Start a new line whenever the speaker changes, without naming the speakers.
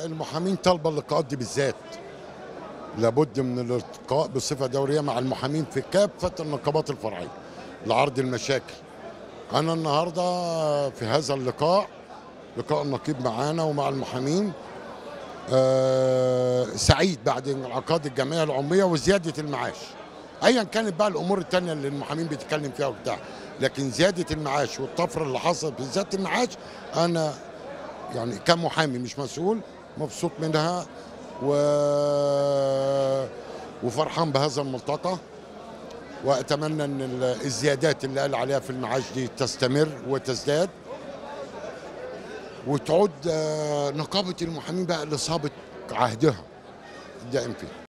المحامين طالبه اللقاءات دي بالذات، لابد من الالتقاء بصفه دوريه مع المحامين في كافه النقابات الفرعيه لعرض المشاكل. انا النهارده في هذا اللقاء، لقاء النقيب معانا ومع المحامين، سعيد بعد انعقاد الجمعيه العموميه وزياده المعاش. ايا كانت بقى الامور الثانيه اللي المحامين بيتكلم فيها وبتاع، لكن زياده المعاش والطفره اللي حصلت في زياده المعاش، انا يعني كمحامي مش مسؤول مبسوط منها وفرحان بهذا الملتقى، واتمنى ان الزيادات اللي قال عليها في المعاش دي تستمر وتزداد، وتعود نقابه المحامين بقى لصابه عهدها الدائم فيه.